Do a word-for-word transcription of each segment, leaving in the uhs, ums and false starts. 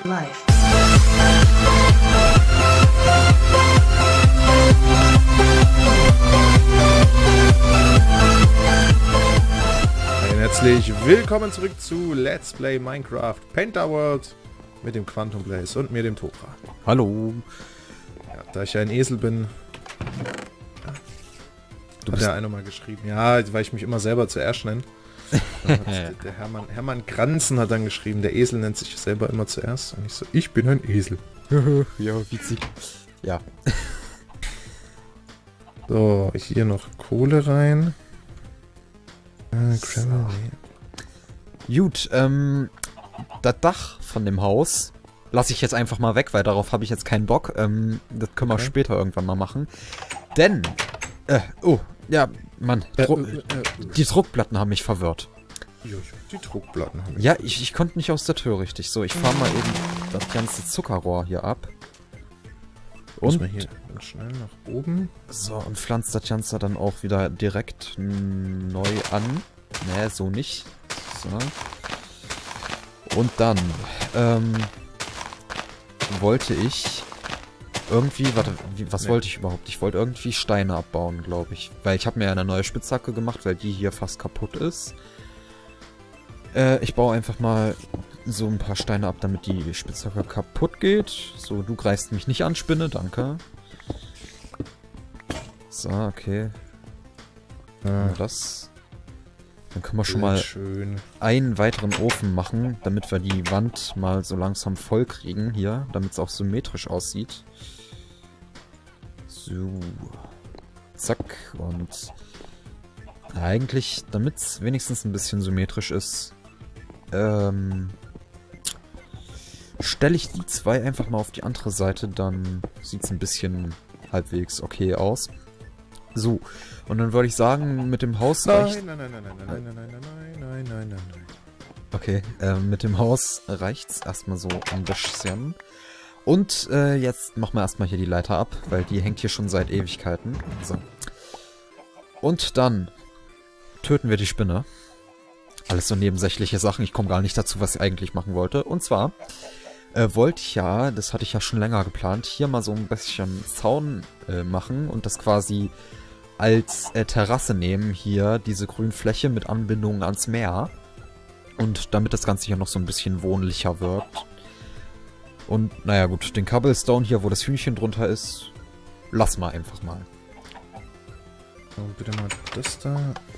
Life. Ein herzlich willkommen zurück zu Let's Play Minecraft Painter World mit dem Quantum Blaze und mir, dem Topra. Hallo. Ja, da ich ja ein Esel bin, Du hat bist der eine mal geschrieben. Ja, weil ich mich immer selber zuerst nenne. Der, der Hermann, Hermann Granzen hat dann geschrieben, der Esel nennt sich selber immer zuerst. Und ich so, ich bin ein Esel. ja, witzig. Ja. So, hier noch Kohle rein. Äh, So. Gut, ähm, das Dach von dem Haus lasse ich jetzt einfach mal weg, weil darauf habe ich jetzt keinen Bock. Ähm, das können wir Okay. später irgendwann mal machen. Denn, äh, oh, ja, Mann, Äh, Dru äh, äh, die Druckplatten haben mich verwirrt. ja, die Druckplatten habe ich. Ja, ich, ich konnte nicht aus der Tür richtig. So, ich fahre mal eben das ganze Zuckerrohr hier ab. Muss Und man hier schnell nach oben. so, und pflanzt das Ganze dann auch wieder direkt mm, neu an. Ne, so nicht. So. Und dann, ähm, wollte ich irgendwie, warte, wie, was Nee. wollte ich überhaupt? Ich wollte irgendwie Steine abbauen, glaube ich. Weil ich habe mir ja eine neue Spitzhacke gemacht, weil die hier fast kaputt ist. Äh, ich baue einfach mal so ein paar Steine ab, damit die Spitzhacke kaputt geht. So, du greifst mich nicht an, Spinne, danke. So, okay. Ah, Das. Dann können wir schon mal schön. einen weiteren Ofen machen, damit wir die Wand mal so langsam voll kriegen hier, damit es auch symmetrisch aussieht. So. Zack. Und eigentlich, damit es wenigstens ein bisschen symmetrisch ist, ähm, stelle ich die zwei einfach mal auf die andere Seite, dann sieht es ein bisschen halbwegs okay aus. So, und dann würde ich sagen, mit dem Haus reicht... Nein, nein, nein, nein, nein, nein, nein, nein, nein, nein, nein, nein, nein. Okay, äh, mit dem Haus reicht's erstmal so ein bisschen. Und äh, jetzt machen wir erstmal hier die Leiter ab, weil die hängt hier schon seit Ewigkeiten. So. Und dann töten wir die Spinne. Alles so nebensächliche Sachen. Ich komme gar nicht dazu, was ich eigentlich machen wollte. Und zwar äh, wollte ich ja, das hatte ich ja schon länger geplant, hier mal so ein bisschen Zaun äh, machen und das quasi als äh, Terrasse nehmen, hier diese Grünfläche mit Anbindung ans Meer. Und damit das Ganze hier noch so ein bisschen wohnlicher wirkt. Und naja gut, den Cobblestone hier, wo das Hühnchen drunter ist, lass mal einfach mal. So, bitte mal das da.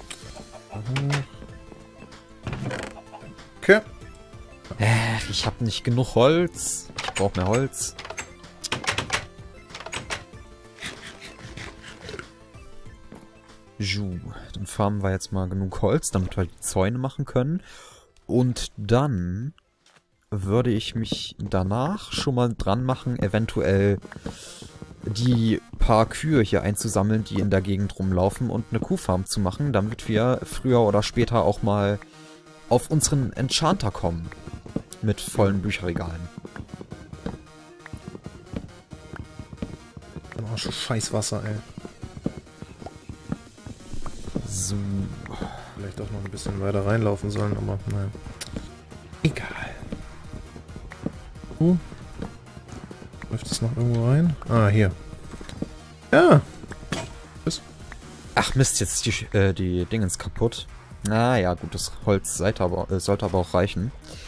Okay. Äh, ich habe nicht genug Holz. Ich brauche mehr Holz. Ju, dann farmen wir jetzt mal genug Holz, damit wir die Zäune machen können. Und dann würde ich mich danach schon mal dran machen, eventuell die paar Kühe hier einzusammeln, die in der Gegend rumlaufen und eine Kuhfarm zu machen, damit wir früher oder später auch mal auf unseren Enchanter kommen. Mit vollen Bücherregalen. Oh, schon scheiß Wasser, ey. So. Vielleicht auch noch ein bisschen weiter reinlaufen sollen, aber naja. Egal. Uh. Läuft es noch irgendwo rein? Ah, hier. Ja. Bis. Ach Mist, jetzt ist die, äh, die Dingens kaputt. Naja, gut, das Holz sollte aber, äh, sollte aber auch reichen.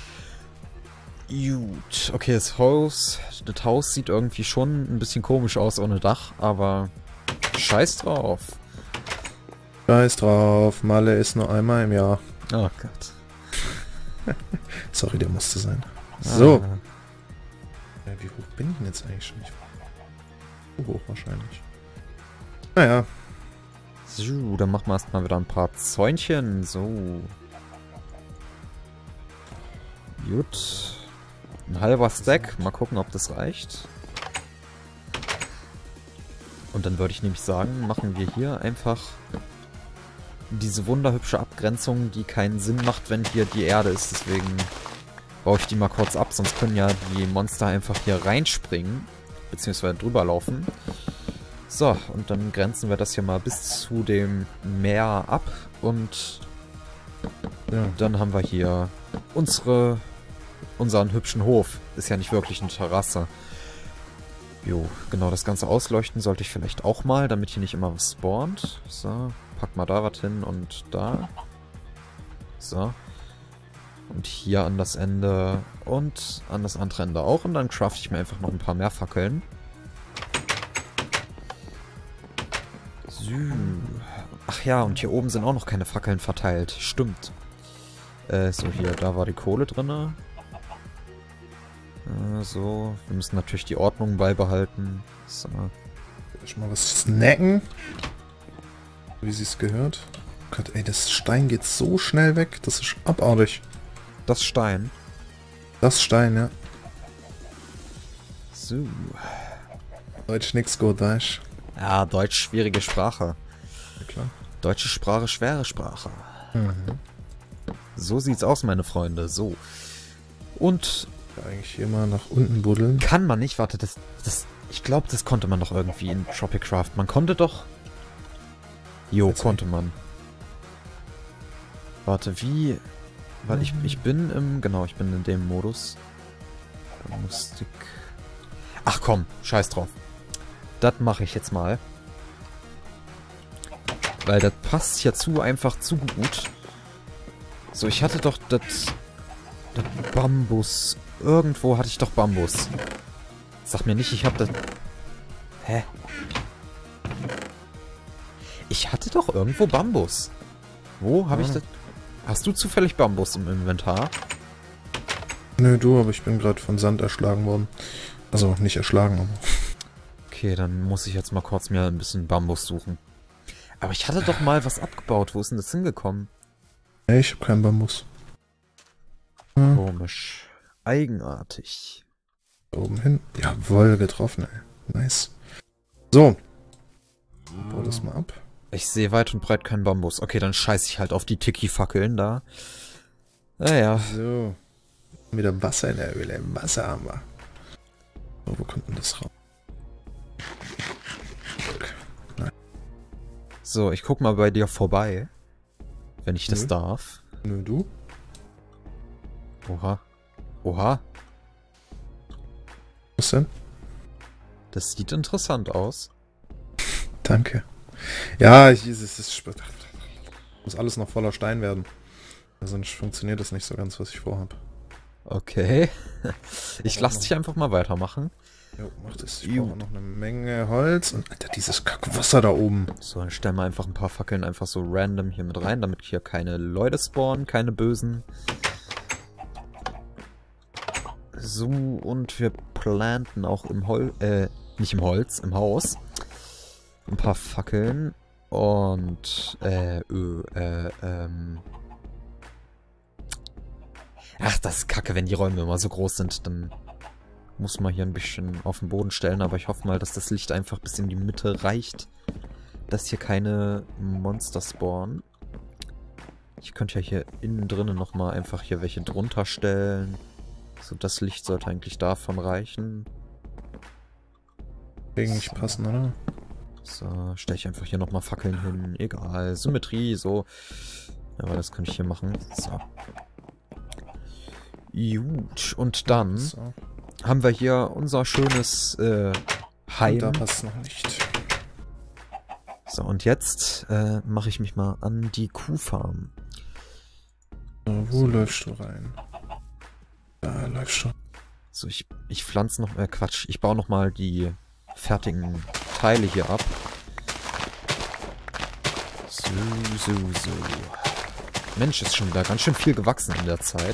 Gut, okay, das Haus, das Haus sieht irgendwie schon ein bisschen komisch aus ohne Dach, aber scheiß drauf. Scheiß drauf, Malle ist nur einmal im Jahr. Oh Gott. Sorry, der musste sein. So. Ah. Ja, wie hoch bin ich denn jetzt eigentlich schon? Zu hoch wahrscheinlich. Naja. So, dann machen wir erstmal wieder ein paar Zäunchen. So. Gut. Ein halber Stack. Mal gucken, ob das reicht. Und dann würde ich nämlich sagen, machen wir hier einfach diese wunderhübsche Abgrenzung, die keinen Sinn macht, wenn hier die Erde ist. Deswegen baue ich die mal kurz ab, sonst können ja die Monster einfach hier reinspringen, beziehungsweise drüber laufen. So, und dann grenzen wir das hier mal bis zu dem Meer ab und Ja. dann haben wir hier unsere unseren hübschen Hof. Ist ja nicht wirklich eine Terrasse. Jo, genau, das ganze ausleuchten sollte ich vielleicht auch mal, damit hier nicht immer was spawnt. So, pack mal da was hin und da. So. Und hier an das Ende und an das andere Ende auch. Und dann crafte ich mir einfach noch ein paar mehr Fackeln. So. Ach ja, und hier oben sind auch noch keine Fackeln verteilt. Stimmt. Äh, so hier, da war die Kohle drin. Äh, so, wir müssen natürlich die Ordnung beibehalten. So. Ich mal was snacken. Wie sie es gehört. Gott, ey, das Stein geht so schnell weg. Das ist abartig. Das Stein. Das Stein, ja. So. Deutsch nix gut, weißt du? Ja, Deutsch schwierige Sprache. Ja, klar. Deutsche Sprache, schwere Sprache. Mhm. So sieht's aus, meine Freunde. So. Und... eigentlich hier mal nach unten buddeln. Kann man nicht, warte, das... das ich glaube, das konnte man doch irgendwie in Tropicraft. Man konnte doch... Jo, Jetzt konnte man. Warte, wie... Weil ich, ich bin im... Genau, ich bin in dem Modus. Musik. Ach komm, scheiß drauf. Das mache ich jetzt mal. Weil das passt hierzu einfach zu gut. So, ich hatte doch das... Das Bambus. Irgendwo hatte ich doch Bambus. Sag mir nicht, ich hab das... Hä? Ich hatte doch irgendwo Bambus. Wo habe ich das... Hast du zufällig Bambus im Inventar? Nö, du, aber ich bin gerade von Sand erschlagen worden. Also, nicht erschlagen, aber... Okay, dann muss ich jetzt mal kurz mir ein bisschen Bambus suchen. Aber ich hatte doch mal was abgebaut. Wo ist denn das hingekommen? Nee, ich habe keinen Bambus. Hm. Komisch. Eigenartig. Da oben hin. Jawohl, getroffen, ey. Nice. So. Bau das mal ab. Ich sehe weit und breit keinen Bambus. Okay, dann scheiße ich halt auf die Tiki-Fackeln da. Naja. So. Wieder Wasser in der Höhle. Wasser haben wir. So, wo kommt denn das raus? Nein. So, ich guck mal bei dir vorbei. Wenn ich das Nö. darf. Nö, du? Oha. Oha. Was denn? Das sieht interessant aus. Danke. Ja, ich, es ist, muss alles noch voller Stein werden. Sonst funktioniert das nicht so ganz, was ich vorhab. Okay. Ich lasse dich einfach mal weitermachen. Jo, mach das. Ich brauche noch eine Menge Holz. Und Alter, dieses Kackwasser da oben. So, dann stellen wir einfach ein paar Fackeln einfach so random hier mit rein, damit hier keine Leute spawnen, keine Bösen. So, und wir planten auch im Holz, äh, nicht im Holz, im Haus. Ein paar Fackeln. Und, äh, ö, äh, ähm... Ach, das ist kacke, wenn die Räume immer so groß sind, dann muss man hier ein bisschen auf den Boden stellen, aber ich hoffe mal, dass das Licht einfach bis in die Mitte reicht, dass hier keine Monster spawnen. Ich könnte ja hier innen drinnen nochmal einfach hier welche drunter stellen. So, das Licht sollte eigentlich davon reichen. Eigentlich so. passen, oder? So, stelle ich einfach hier nochmal Fackeln hin. Egal, Symmetrie, so. Ja, aber das könnte ich hier machen. So. Gut, und dann so. haben wir hier unser schönes äh, Heim. Und da passt noch nicht. So, und jetzt äh, mache ich mich mal an die Kuhfarm. So, wo so. läufst du rein? Da läufst du. So, ich, ich pflanze noch, äh, Quatsch, ich baue noch mal die fertigen Teile hier ab. So, so, so. Mensch, ist schon wieder ganz schön viel gewachsen in der Zeit.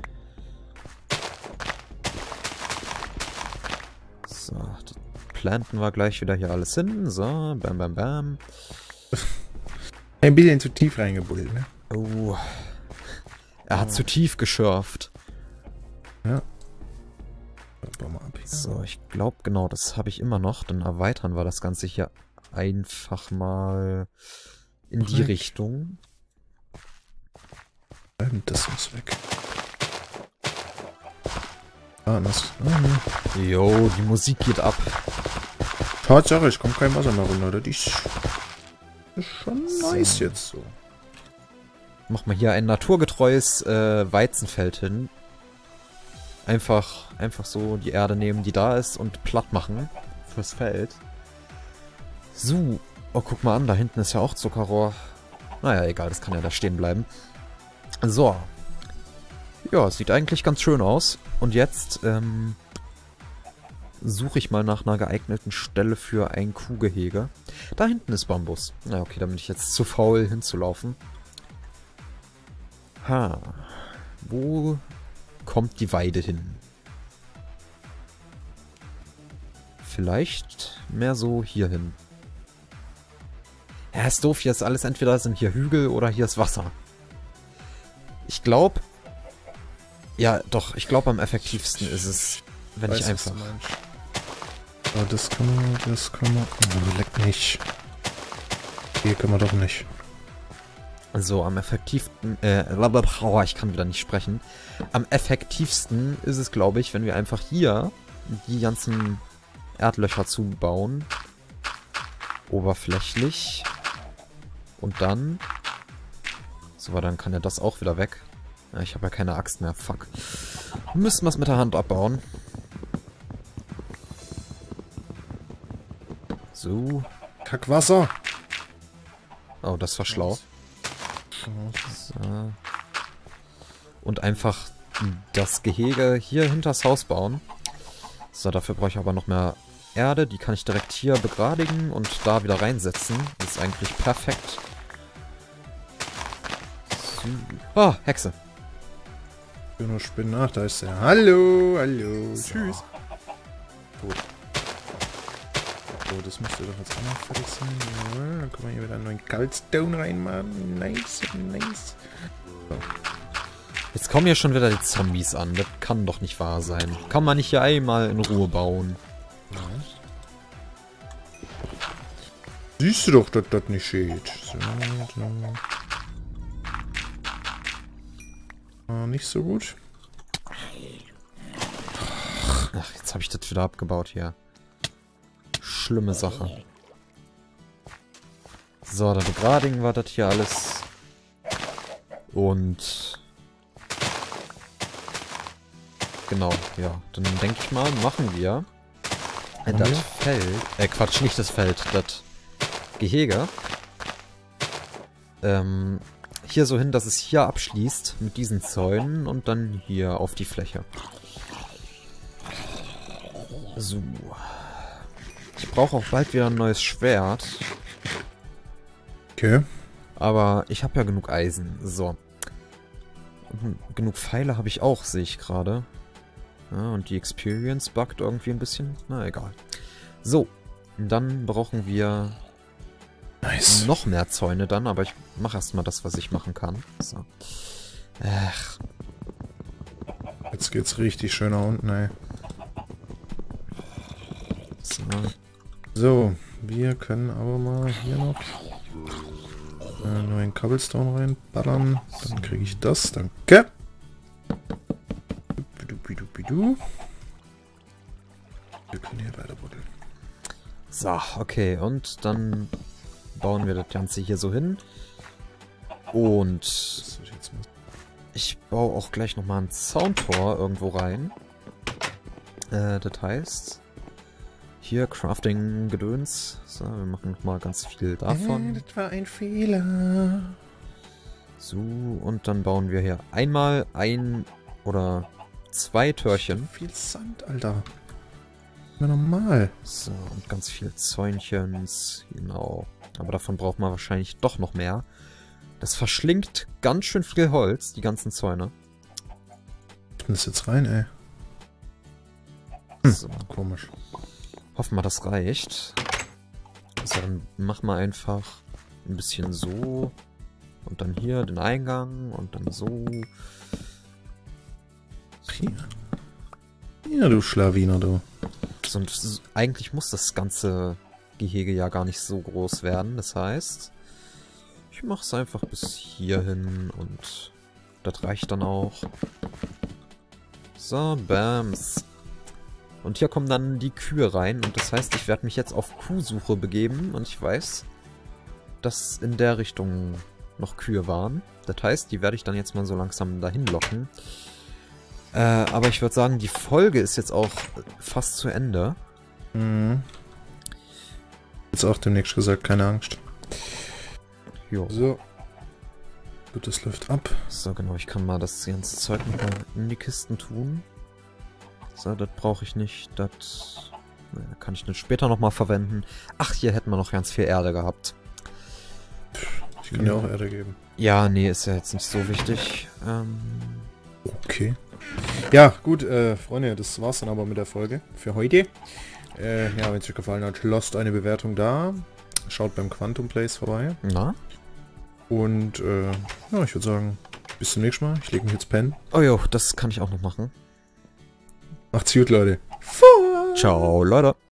So, das planten wir gleich wieder hier alles hin. So, bam, bam, bam. Ein bisschen zu tief reingebuddelt, ne? Oh. Er hat oh. zu tief geschürft. Ja. Bau mal ab hier. So, ich glaube, genau, das habe ich immer noch. Dann erweitern wir das Ganze hier einfach mal in die weg. Richtung. Das muss weg. Ah, das. Ah, ne. Jo, die Musik geht ab. Tatsache, ich komme kein Wasser mehr runter. Das ist, ist schon nice so. Jetzt so. Mach mal hier ein naturgetreues äh, Weizenfeld hin. Einfach, einfach so die Erde nehmen, die da ist und platt machen fürs Feld. So. Oh, guck mal an, da hinten ist ja auch Zuckerrohr. Naja, egal, das kann ja da stehen bleiben. So. Ja, sieht eigentlich ganz schön aus. Und jetzt, ähm... suche ich mal nach einer geeigneten Stelle für ein Kuhgehege. Da hinten ist Bambus. Na okay, da bin ich jetzt zu faul hinzulaufen. Ha. Wo kommt die Weide hin? Vielleicht mehr so hier hin. Ja, ist doof. Hier ist alles, entweder sind hier Hügel oder hier ist Wasser. Ich glaube... Ja, doch. Ich glaube, am effektivsten ist es, wenn Weiß, ich einfach... Aber das kann man, das kann man... Oh, leck nicht. Hier können wir doch nicht. So, am effektivsten... Äh, blablabla, ich kann wieder nicht sprechen. Am effektivsten ist es, glaube ich, wenn wir einfach hier die ganzen Erdlöcher zubauen. Oberflächlich. Und dann... So, dann kann ja das auch wieder weg. Ja, ich habe ja keine Axt mehr. Fuck. Müssen wir es mit der Hand abbauen. So. Kackwasser! Oh, das war schlau. So. Und einfach das Gehege hier hinters Haus bauen. So, dafür brauche ich aber noch mehr Erde. Die kann ich direkt hier begradigen und da wieder reinsetzen. Das ist eigentlich perfekt. So. Oh, Hexe. Ich will nur Spinnen. Ach, da ist er. Hallo, hallo. So. Tschüss. Gut. So, das müsste doch jetzt auch noch fertig sein. Ja, dann können wir hier wieder einen neuen Kaltstone reinmachen. Nice, nice. So. Jetzt kommen hier schon wieder die Zombies an. Das kann doch nicht wahr sein. Kann man nicht hier einmal in Ruhe bauen? Ja. Siehst du doch, dass das nicht geht. So, so. Ah, nicht so gut. Ach, jetzt habe ich das wieder abgebaut hier. Schlimme Sache. So, dann begradigen wir das hier alles. Und... Genau, ja. Dann denke ich mal, machen wir... Äh, das Feld... Äh, Quatsch, nicht das Feld. Das Gehege. Ähm... Hier so hin, dass es hier abschließt mit diesen Zäunen und dann hier auf die Fläche. So. Ich brauche auch bald wieder ein neues Schwert. Okay. Aber ich habe ja genug Eisen. So. Und genug Pfeile habe ich auch, sehe ich gerade. Ja, und die Experience buggt irgendwie ein bisschen. Na, egal. So. Dann brauchen wir... Nice. Noch mehr Zäune dann, aber ich mache erstmal das, was ich machen kann. So. Ach. Jetzt geht's richtig schön nach unten, ey. So. So, wir können aber mal hier noch äh, nur einen Cobblestone reinballern. Dann kriege ich das. Danke. Bidu. Wir können hier weiter buddeln. So, okay. Und dann bauen wir das Ganze hier so hin. Und ich baue auch gleich nochmal ein Soundtor irgendwo rein. Äh, das heißt, hier Crafting-Gedöns. So, wir machen nochmal ganz viel davon. Äh, das war ein Fehler. So, und dann bauen wir hier einmal ein oder zwei Türchen. Viel Sand, Alter. Immer normal. So, und ganz viel Zäunchens. Genau. Aber davon braucht man wahrscheinlich doch noch mehr. Das verschlingt ganz schön viel Holz, die ganzen Zäune. Ich bin das jetzt rein, ey. Hm, So. komisch. Hoffen wir, das reicht. So, dann machen wir einfach ein bisschen so. Und dann hier den Eingang und dann so. Hier. Ja, du Schlawiner, du. So, und s- eigentlich muss das ganze Gehege ja gar nicht so groß werden. Das heißt, ich mache es einfach bis hierhin und das reicht dann auch. So, bams. Und hier kommen dann die Kühe rein und das heißt, ich werde mich jetzt auf Kuhsuche begeben und ich weiß, dass in der Richtung noch Kühe waren. Das heißt, die werde ich dann jetzt mal so langsam dahin locken. Äh, aber ich würde sagen, die Folge ist jetzt auch fast zu Ende. Mhm. Jetzt auch demnächst gesagt, keine Angst. Jo. So. Gut, das läuft ab. So, genau, ich kann mal das ganze Zeug nochmal in die Kisten tun. So, das brauche ich nicht. Das äh, kann ich dann später nochmal verwenden. Ach, hier hätten wir noch ganz viel Erde gehabt. Ich kann dir auch Erde geben. Ja, nee, ist ja jetzt nicht so wichtig. Ähm, Okay. Ja, gut, äh, Freunde, das war's dann aber mit der Folge für heute. Äh, ja, wenn es euch gefallen hat, lasst eine Bewertung da. Schaut beim Quantum Place vorbei. na? Und, äh, ja, ich würde sagen, bis zum nächsten Mal. Ich lege mich jetzt pennen. Oh jo, das kann ich auch noch machen. Macht's gut, Leute. Ciao, Leute.